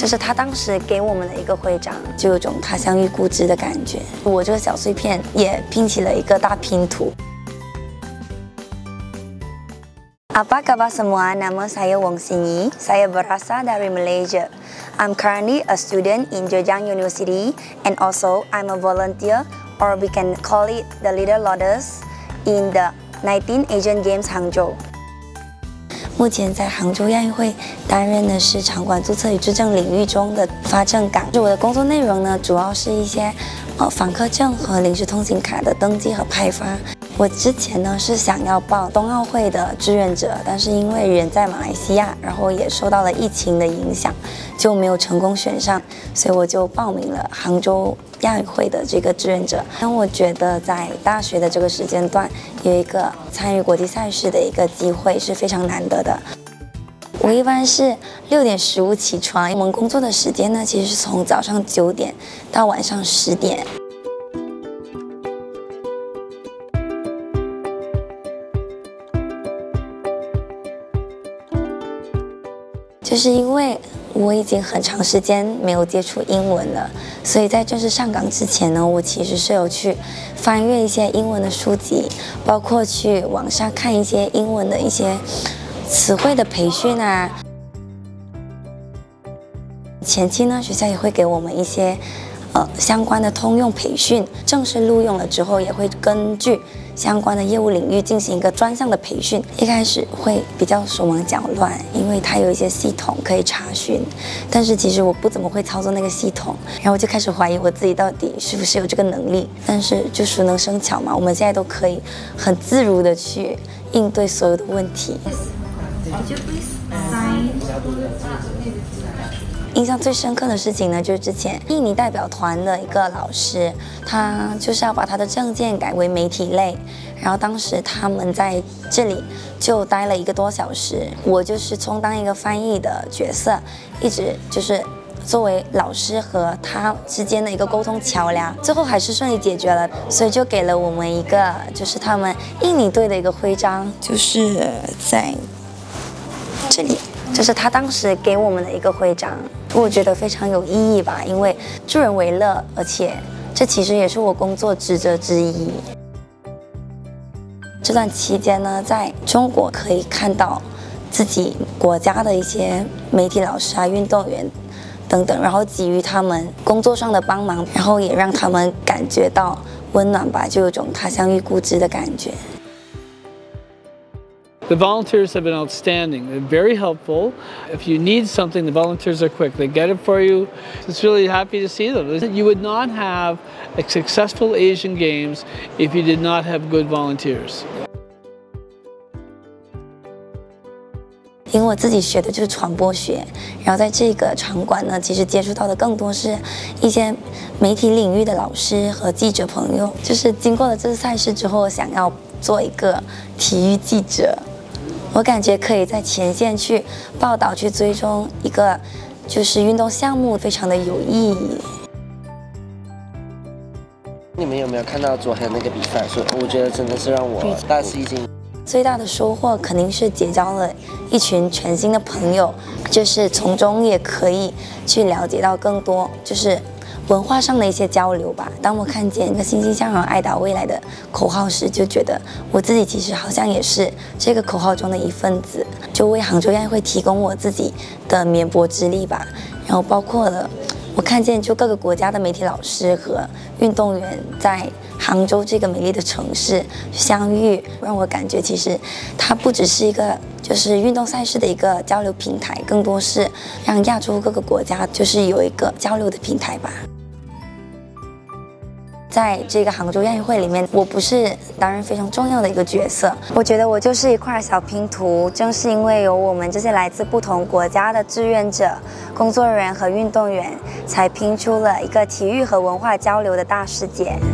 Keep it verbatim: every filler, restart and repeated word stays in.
就是他当时给我们的一个徽章，就有种他乡遇故知的感觉。我这个小碎片也拼起了一个大拼图。Apa kabar semua? Nama saya Wong Sinyi. Saya berasal dari Malaysia. I'm currently a student in Zhejiang University, and also I'm a volunteer, or we can call it the leader loaders, in the nineteenth Asian Games Hangzhou. 目前在杭州亚运会担任的是场馆注册与质证领域中的发证岗。我的工作内容呢，主要是一些呃访客证和临时通行卡的登记和派发。我之前呢是想要报冬奥会的志愿者，但是因为人在马来西亚，然后也受到了疫情的影响，就没有成功选上，所以我就报名了杭州亚运会的这个志愿者。但我觉得在大学的这个时间段，有一个参与国际赛事的一个机会是非常难得的。我一般是六点十五起床，我们工作的时间呢，其实是从早上九点到晚上十点。就是因为我已经很长时间没有接触英文了，所以在正式上岗之前呢，我其实是有去翻阅一些英文的书籍，包括去网上看一些英文的一些词汇的培训啊。前期呢，学校也会给我们一些呃相关的通用培训，正式录用了之后，也会根据相关的业务领域进行一个专项的培训。一开始会比较手忙脚乱，因为它有一些系统可以查询，但是其实我不怎么会操作那个系统，然后我就开始怀疑我自己到底是不是有这个能力。但是就熟能生巧嘛，我们现在都可以很自如的去应对所有的问题。印象最深刻的事情呢，就是之前印尼代表团的一个老师，他就是要把他的证件改为媒体类，然后当时他们在这里就待了一个多小时，我就是充当一个翻译的角色，一直就是作为老师和他之间的一个沟通桥梁，最后还是顺利解决了，所以就给了我们一个就是他们印尼队的一个徽章，就是在这里。就是他当时给我们的一个徽章，我觉得非常有意义吧，因为助人为乐，而且这其实也是我工作职责之一。这段期间呢，在中国可以看到自己国家的一些媒体老师啊、运动员等等，然后给予他们工作上的帮忙，然后也让他们感觉到温暖吧，就有种他乡遇故知的感觉。 The volunteers have been outstanding. They're very helpful. If you need something, the volunteers are quick. They get it for you. It's really happy to see them. You would not have a successful Asian Games if you did not have good volunteers. 因为我自己学的就是传播学，然后在这个场馆呢，其实接触到的更多是一些媒体领域的老师和记者朋友。就是经过了这次赛事之后，想要做一个体育记者。我感觉可以在前线去报道、去追踪一个就是运动项目，非常的有意义。 你们有没有看到昨天那个比赛？所以我觉得真的是让我大吃一惊。 最大的收获肯定是结交了一群全新的朋友，就是从中也可以去了解到更多，就是文化上的一些交流吧。当我看见一个欣欣向荣、爱岛未来的口号时，就觉得我自己其实好像也是这个口号中的一份子，就为杭州亚运会提供我自己的绵薄之力吧。然后包括了我看见就各个国家的媒体老师和运动员在杭州这个美丽的城市相遇，让我感觉其实它不只是一个就是运动赛事的一个交流平台，更多是让亚洲各个国家就是有一个交流的平台吧。在这个杭州亚运会里面，我不是担任非常重要的一个角色，我觉得我就是一块小拼图。正是因为有我们这些来自不同国家的志愿者、工作人员和运动员，才拼出了一个体育和文化交流的大世界。